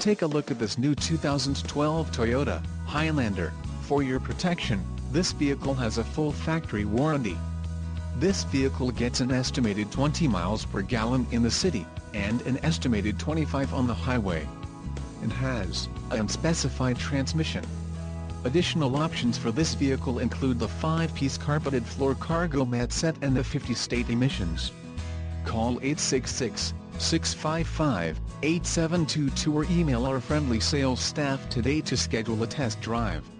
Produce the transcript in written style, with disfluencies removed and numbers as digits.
take a look at this new 2012 Toyota Highlander. For your protection, this vehicle has a full factory warranty. This vehicle gets an estimated 20 miles per gallon in the city, and an estimated 25 on the highway. It has an unspecified transmission. Additional options for this vehicle include the 5-piece carpeted floor cargo mat set and the 50-state emissions. Call 866-655-8722 or email our friendly sales staff today to schedule a test drive.